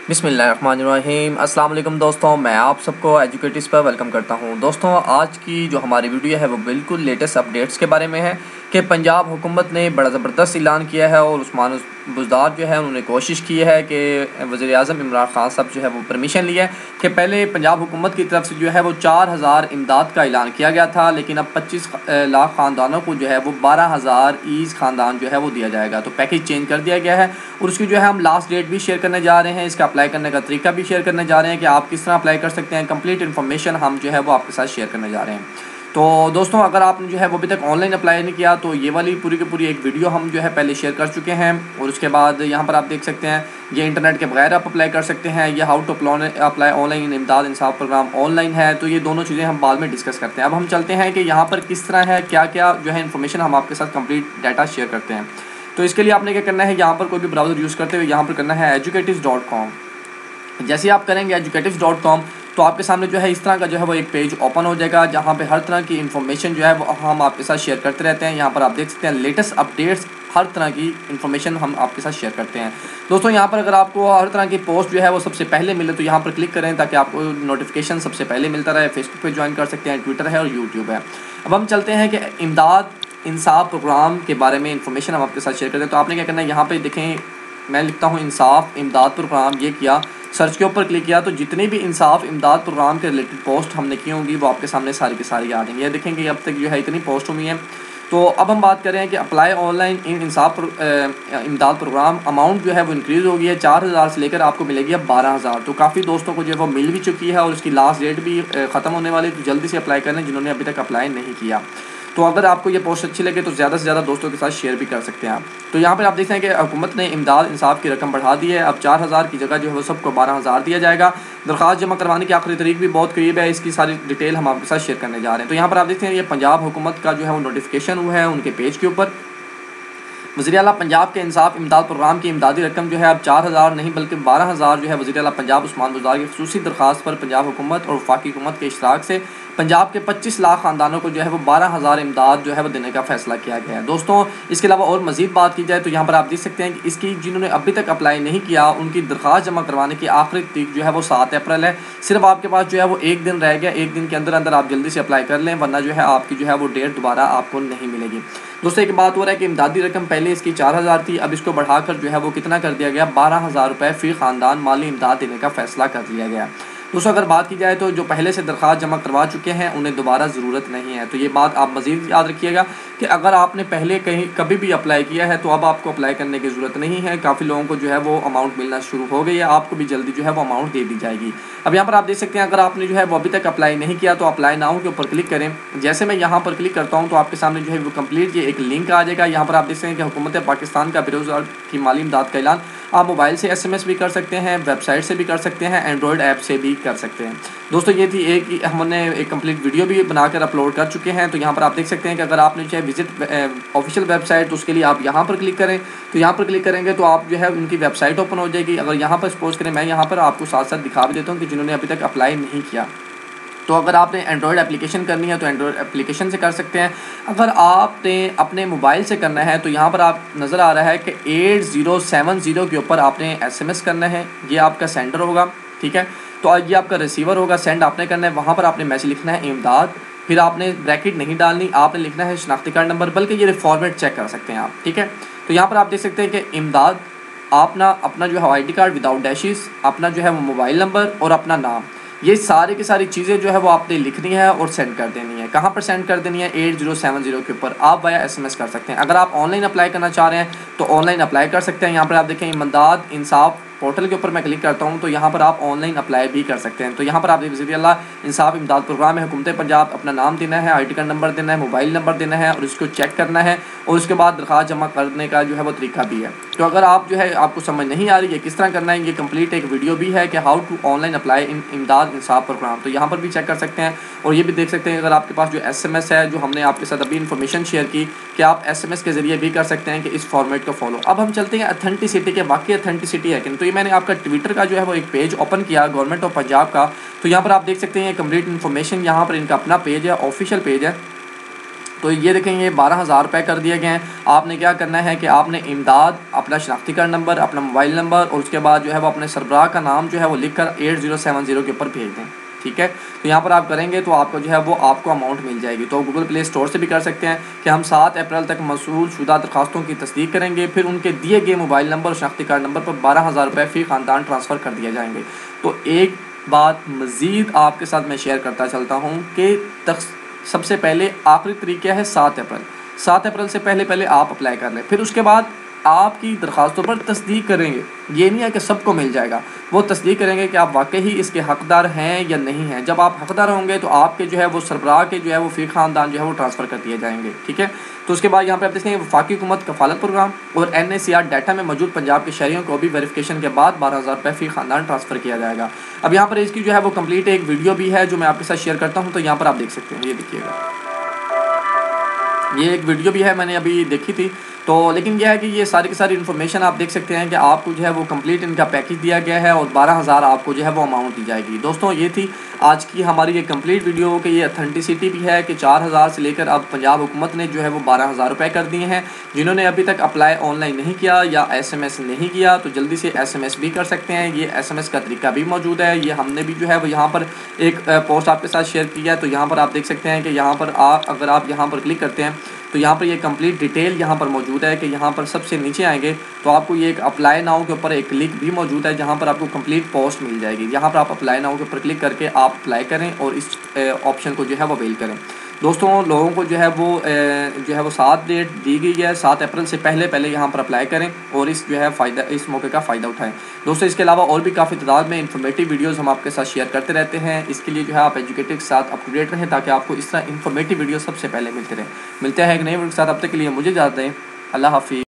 बिस्मिल्लाहिर्रहमानिर्रहीम। अस्सलाम वालेकुम दोस्तों, मैं आप सबको एजुकेटिव्स पर वेलकम करता हूं। दोस्तों, आज की जो हमारी वीडियो है वो बिल्कुल लेटेस्ट अपडेट्स के बारे में है कि पंजाब हुकूमत ने बड़ा ज़बरदस्त ऐलान किया है और उस्मान बुज़दार जो है उन्होंने कोशिश की है कि वज़ीर आज़म इमरान खान साहब जो है वो परमिशन लिया है कि पहले पंजाब हुकूमत की तरफ से जो है वो 4000 इमदाद का ऐलान किया गया था, लेकिन अब 25 लाख ख़ानदानों को जो है वो 12,000 ईज़ ख़ानदान जो है वो दिया जाएगा। तो पैकेज चेंज कर दिया गया है और उसकी जो है हम लास्ट डेट भी शेयर करने जा रहे हैं, इसका अप्लाई करने का तरीका भी शेयर करने जा रहे हैं कि आप किस तरह अप्लाई कर सकते हैं। कंप्लीट इन्फॉर्मेशन हम जो है वो आपके साथ शेयर करने जा रहे हैं। तो दोस्तों, अगर आपने जो है वो अभी तक ऑनलाइन अप्लाई नहीं किया तो ये वाली पूरी की पूरी एक वीडियो हम जो है पहले शेयर कर चुके हैं और उसके बाद यहाँ पर आप देख सकते हैं ये इंटरनेट के बगैर आप अप्लाई कर सकते हैं। ये हाउ टू अप्लाई ऑनलाइन इमदाद इंसाफ प्रोग्राम ऑनलाइन है, तो ये दोनों चीज़ें हम बाद में डिस्कस करते हैं। अब हम चलते हैं कि यहाँ पर किस तरह है, क्या क्या जो है इन्फॉर्मेशन हम आपके साथ कंप्लीट डाटा शेयर करते हैं। तो इसके लिए आपने क्या करना है, यहाँ पर कोई भी ब्राउज़र यूज़ करते हुए यहाँ पर करना है educatives.com। जैसे आप करेंगे educatives.com तो आपके सामने जो है इस तरह का जो है वो एक पेज ओपन हो जाएगा जहाँ पे हर तरह की इन्फॉर्मेशन जो है वो हम आपके साथ शेयर करते रहते हैं। यहाँ पर आप देख सकते हैं लेटेस्ट अपडेट्स, हर तरह की इन्फॉर्मेशन हम आपके साथ शेयर करते हैं। दोस्तों, यहाँ पर अगर आपको हर तरह की पोस्ट जो है वो सबसे पहले मिले तो यहाँ पर क्लिक करें ताकि आपको नोटिफिकेशन सबसे पहले मिलता रहे। फेसबुक पे ज्वाइन कर सकते हैं, ट्विटर है और यूट्यूब है। अब हम चलते हैं कि इमदाद इंसाफ प्रोग्राम के बारे में इंफॉर्मेशन हम आपके साथ शेयर करते हैं। तो आपने क्या करना है, यहाँ पे देखें मैं लिखता हूँ इंसाफ इमदाद प्रोग्राम, ये किया, सर्च के ऊपर क्लिक किया तो जितने भी इंसाफ इमदाद प्रोग्राम के रिलेटेड पोस्ट हमने की होंगी वो आपके सामने सारी की सारी आ जाएंगी। ये देखेंगे अब तक जो है इतनी पोस्ट हुई हैं। तो अब हम बात करें कि अप्लाई ऑनलाइन इन इंसाफ इमदाद प्रोग्राम, अमाउंट जो है वो इंक्रीज़ हो गई है 4000 से लेकर आपको मिलेगी अब 12,000। तो काफ़ी दोस्तों को जो है वो मिल भी चुकी है और उसकी लास्ट डेट भी ख़त्म होने वाली, तो जल्दी से अप्लाई करना जिन्होंने अभी तक अप्लाई नहीं किया। तो अगर आपको ये पोस्ट अच्छी लगे तो ज़्यादा से ज़्यादा दोस्तों के साथ शेयर भी कर सकते हैं आप। तो यहाँ पर आप देखते हैं कि हुकूमत ने इमदाद इंसाफ की रकम बढ़ा दी है। अब 4000 की जगह जो है वो सबको 12,000 दिया जाएगा। दरख्वास्त जमा करवाने की आखिरी तारीख भी बहुत करीब है, इसकी सारी डिटेल हम आपके साथ शेयर करने जा रहे हैं। तो यहाँ पर आप देखते हैं ये पंजाब हुकूमत का जो है वो नोटिफिकेशन हुआ है उनके पेज के ऊपर। वज़ीर आला पंजाब के इंसाफ इमदाद प्रोग्राम की इमदादी रकम जो है अब 4000 नहीं बल्कि 12,000 जो है वज़ीर आला पंजाब उस्मान बुज़दार की ख़ुसूसी दरख्वास्त पर पंजाब हुकूमत और वफाकी हुकूमत के इश्तराक से पंजाब के 25 लाख ख़ानदानों को जो है वो 12,000 इमदाद जो है वो देने का फैसला किया गया है। दोस्तों, इसके अलावा और मज़ीद बात की जाए तो यहाँ पर आप देख सकते हैं कि इसकी जिन्होंने अभी तक अप्लाई नहीं किया उनकी दरख्वास्त जमा करवाने की आखिरी तारीख जो है वो 7 अप्रैल है। सिर्फ आपके पास जो है वो एक दिन रह गया, एक दिन के अंदर अंदर आप जल्दी से अप्लाई कर लें वरना जो है आपकी जो है वो डेट दोबारा आपको नहीं मिलेगी। दोस्तों, एक बात हो रहा है कि इमदादी रकम पहले इसकी 4000 थी, अब इसको बढ़ाकर जो है वो कितना कर दिया गया, 12,000 रुपये फ़ी ख़ानदान माली इमदाद देने का फ़ैसला कर लिया गया। दोस्तों, अगर बात की जाए तो जो पहले से दरख्वास्त जमा करवा चुके हैं उन्हें दोबारा ज़रूरत नहीं है। तो ये बात आप मज़ीद याद रखिएगा कि अगर आपने पहले कहीं कभी भी अप्लाई किया है तो अब आपको अप्लाई करने की ज़रूरत नहीं है। काफ़ी लोगों को जो है वो अमाउंट मिलना शुरू हो गई है, आपको भी जल्दी जो है वो अमाउंट दे दी जाएगी। अब यहाँ पर आप देख सकते हैं अगर आपने जो है वो अभी तक अप्लाई नहीं किया तो अप्लाई नाउ के ऊपर क्लिक करें। जैसे मैं यहाँ पर क्लिक करता हूँ तो आपके सामने जो है वो कंप्लीट ये एक लिंक आ जाएगा। यहाँ पर आप देख सकते हैं कि हुकूमत पाकिस्तान का बेरोज़गार की माली इमदाद का ऐलान आप मोबाइल से SMS भी कर सकते हैं, वेबसाइट से भी कर सकते हैं, एंड्रॉयड ऐप से भी कर सकते हैं। दोस्तों, ये थी एक हमने एक कंप्लीट वीडियो भी बनाकर अपलोड कर चुके हैं। तो यहाँ पर आप देख सकते हैं कि अगर आपने चाहे विजिट ऑफिशियल वेबसाइट तो उसके लिए आप यहाँ पर क्लिक करें। तो यहाँ पर क्लिक करेंगे तो आप जो है उनकी वेबसाइट ओपन हो जाएगी। अगर यहाँ पर सपोज करें मैं यहाँ पर आपको साथ साथ दिखा भी देता हूँ कि जिन्होंने अभी तक अप्लाई नहीं किया, तो अगर आपने एंड्रॉयड एप्लीकेशन करनी है तो एंड्रॉयड एप्लीकेशन से कर सकते हैं। अगर आपने अपने मोबाइल से करना है तो यहाँ पर आप नज़र आ रहा है कि 8070 के ऊपर आपने SMS करना है, ये आपका सेंडर होगा, ठीक है। तो ये आपका रिसीवर होगा, सेंड आपने करना है, वहाँ पर आपने मैसेज लिखना है इमदाद, फिर आपने ब्रैकेट नहीं डालनी, आपने लिखना है शनाख्ती कार्ड नंबर, बल्कि ये फॉर्मेट चेक कर सकते हैं आप, ठीक है। तो यहाँ पर आप देख सकते हैं कि इमदाद अपना जो है ID कार्ड विदाउट डैशेस, अपना जो है वो मोबाइल नंबर और अपना नाम, ये सारी की सारी चीज़ें जो है वो आपने लिखनी है और सेंड कर देनी है। कहाँ पर सेंड कर देनी है, 8070 के ऊपर आप वाया SMS कर सकते हैं। अगर आप ऑनलाइन अप्लाई करना चाह रहे हैं तो ऑनलाइन अप्लाई कर सकते हैं। यहाँ पर आप देखें इमदाद इंसाफ पोर्टल के ऊपर मैं क्लिक करता हूँ तो यहाँ पर आप ऑनलाइन अप्लाई भी कर सकते हैं। तो यहाँ पर आप वज़ीर आला इंसाफ इमदाद प्रोग्राम है हुकूमत पंजाब, अपना नाम देना है, ID कार्ड नंबर देना है, मोबाइल नंबर देना है और इसको चेक करना है और उसके बाद दरख्वास्त जमा करने का जो है वो तरीका भी है। तो अगर आप जो है आपको समझ नहीं आ रही है किस तरह करना है, ये कंप्लीट एक वीडियो भी है कि how to online apply in Imdad Insaf programme, तो यहाँ पर भी चेक कर सकते हैं। और ये भी देख सकते हैं अगर आपके पास जो SMS है जो हमने आपके साथ अभी इन्फॉर्मेशन शेयर की कि आप SMS के ज़रिए भी कर सकते हैं कि इस फॉर्मेट को फॉलो। अब हम चलते हैं अथेंटिसिटी के, वाकई अथेंटिसिटी है कि तो ये मैंने आपका ट्विटर का जो है वो एक पेज ओपन किया गवर्नमेंट ऑफ पंजाब का। तो यहाँ पर आप देख सकते हैं कंप्लीट इन्फॉर्मेशन, यहाँ पर इनका अपना पेज है, ऑफिशियल पेज है। तो ये देखें ये 12,000 रुपये कर दिए गए हैं। आपने क्या करना है कि आपने इमदाद, अपना शनाख्ती कार्ड नंबर, अपना मोबाइल नंबर और उसके बाद जो है वो अपने सरबराह का नाम जो है वो लिख कर 8070 के ऊपर भेज दें। ठीक है, तो यहाँ पर आप करेंगे तो आपको जो है वो आपको अमाउंट मिल जाएगी। तो गूगल प्ले स्टोर से भी कर सकते हैं कि हम 7 अप्रैल तक मौसूल शुदा दरखास्तों की तस्दीक करेंगे, फिर उनके दिए गए मोबाइल नंबर और शनाख्ती कार्ड नंबर पर 12,000 रुपये फ़ी ख़ानदान ट्रांसफ़र कर दिए जाएंगे। तो एक बात मज़ीद आपके साथ मैं शेयर करता चलता हूँ कि सबसे पहले आखिरी तारीख क्या है 7 अप्रैल। 7 अप्रैल से पहले आप अप्लाई कर लें, फिर उसके बाद आपकी दरख्वास्तों पर तस्दीक करेंगे। ये नहीं है कि सबको मिल जाएगा, वो तस्दीक करेंगे कि आप वाकई ही इसके हकदार हैं या नहीं हैं। जब आप हकदार होंगे तो आपके जो है वो सरबराह के जो है वो फ़ी ख़ानदान जो है वो ट्रांसफ़र कर दिए जाएंगे। ठीक है, तो उसके बाद यहाँ पर आप देखेंगे वफाकी हुकूमत कफ़ालत प्रोग्राम और NACR डाटा में मौजूद पंजाब के शहरियों को भी वेरिफिकेशन के बाद 12,000 रुपये फ़ी ख़ानदान ट्रांसफ़र किया जाएगा। अब यहाँ पर इसकी जो है वो कंप्लीट एक वीडियो भी है जो मैं आपके साथ शेयर करता हूँ, तो यहाँ पर आप देख सकते हैं। ये देखिएगा, ये एक वीडियो भी है, मैंने अभी देखी थी। तो लेकिन यह है कि ये सारी की सारी इन्फॉर्मेशन आप देख सकते हैं कि आपको जो है वो कंप्लीट इनका पैकेज दिया गया है और 12,000 आपको जो है वो अमाउंट दी जाएगी। दोस्तों ये थी आज की हमारी ये कंप्लीट वीडियो कि ये अथेंटिसिटी भी है कि 4,000 से लेकर अब पंजाब हुकूमत ने जो है वो 12,000 रुपये कर दिए हैं। जिन्होंने अभी तक अप्लाई ऑनलाइन नहीं किया या SMS नहीं किया तो जल्दी से SMS भी कर सकते हैं। ये SMS का तरीका भी मौजूद है, ये हमने भी जो है वो यहाँ पर एक पोस्ट आपके साथ शेयर किया है। तो यहाँ पर आप देख सकते हैं कि यहाँ पर अगर आप यहाँ पर क्लिक करते हैं तो यहाँ पर ये कंप्लीट डिटेल यहाँ पर मौजूद है कि यहाँ पर सबसे नीचे आएंगे तो आपको ये एक अप्लाई नाउ के ऊपर एक लिंक भी मौजूद है जहाँ पर आपको कंप्लीट पोस्ट मिल जाएगी। यहाँ पर आप अप्लाई नाउ के ऊपर क्लिक करके आप अप्लाई करें और इस ऑप्शन को जो है वो अवेल करें। दोस्तों लोगों को जो है वो 7 डेट दी गई है, 7 अप्रैल से पहले यहाँ पर अप्लाई करें और इस जो है फ़ायदा इस मौके का फ़ायदा उठाएं। दोस्तों इसके अलावा और भी काफ़ी तादाद में इन्फॉर्मेटिव वीडियोस हम आपके साथ शेयर करते रहते हैं। इसके लिए जो है आप एजुकेटेड के साथ अप टू डेट रहें ताकि आपको इस तरह इन्फॉर्मेटिव वीडियो सबसे पहले मिलते हैं एक नए वीडियो के साथ। अब तक के लिए मुझे इजाज़त दें। अल्लाह हाफिज़।